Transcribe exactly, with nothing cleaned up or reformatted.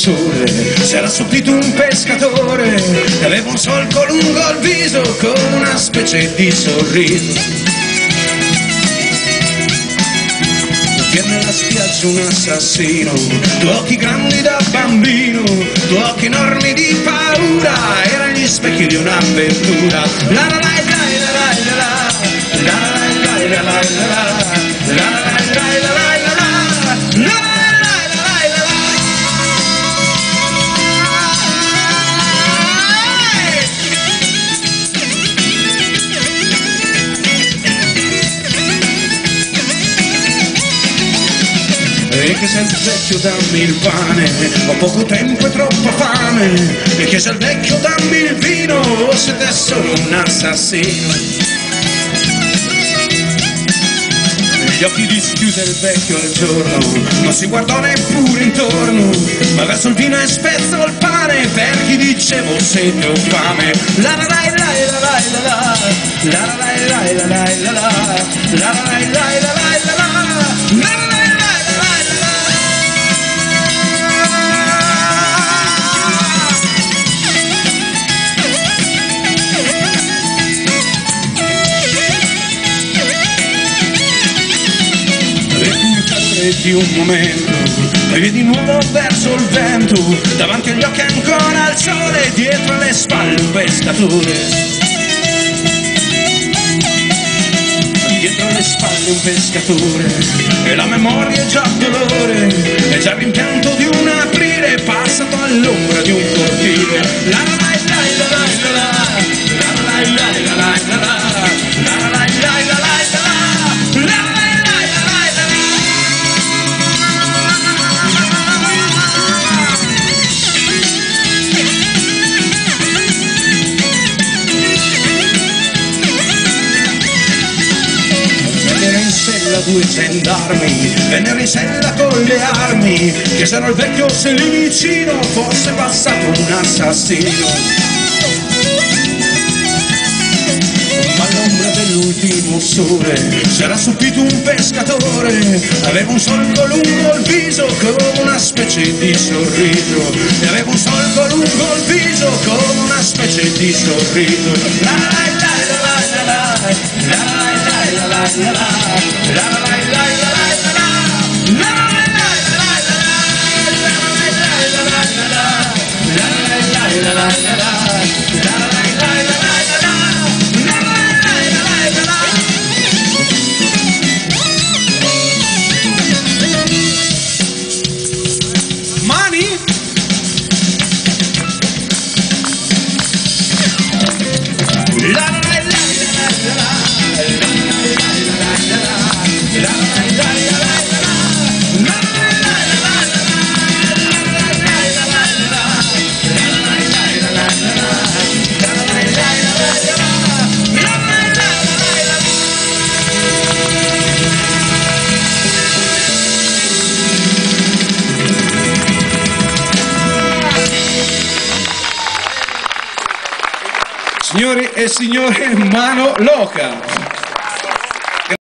sole si era assopito un pescatore che aveva un solco lungo al viso con una specie di sorriso. Viene nella spiaggia un assassino, due occhi grandi da bambino, due occhi enormi di paura, erano gli specchi di un'avventura. La la la la la la la la la la la la la la la. E che sei il vecchio, dammi il pane, ho poco tempo e troppa fame. E che sei il vecchio, dammi il vino, o se te sono un assassino. Gli occhi dischiuse il vecchio al giorno, non si guardò neppure intorno, ma verso il vino e spezzò il pane per chi dicevo sete o fame. La la la la la la la la la la la la la la la la la la la la. Di un momento e vedi nuovo verso il vento, davanti agli occhi ancora il sole, dietro le spalle un pescatore. Dietro le spalle un pescatore e la memoria è già dolore, è già il rimpianto di un aprile passato all'ombra di un cortile. La la la la la la la la la la la la la. Due gendarmi vennero in sella con le armi, chiesero al vecchio se lì vicino fosse passato un assassino. Ma all'ombra dell'ultimo sole s'era assopito un pescatore, aveva un solco lungo il viso come una specie di sorriso, e aveva un solco lungo il viso come una specie di sorriso. La la la la la la la la la la la la. Signori e signore, Mano Loca.